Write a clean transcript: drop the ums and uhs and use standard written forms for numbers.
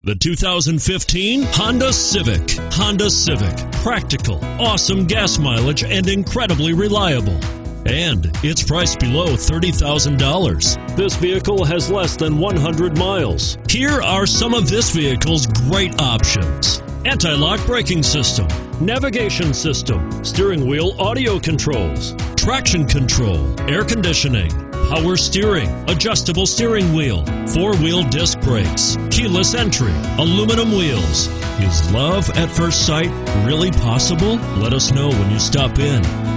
The 2015 Honda Civic. Honda Civic. Practical, awesome gas mileage, and incredibly reliable. And it's priced below $30,000. This vehicle has less than 100 miles. Here are some of this vehicle's great options: anti-lock braking system, navigation system, steering wheel audio controls, traction control, air conditioning, power steering, adjustable steering wheel, four-wheel disc brakes, keyless entry, aluminum wheels. Is love at first sight really possible? Let us know when you stop in.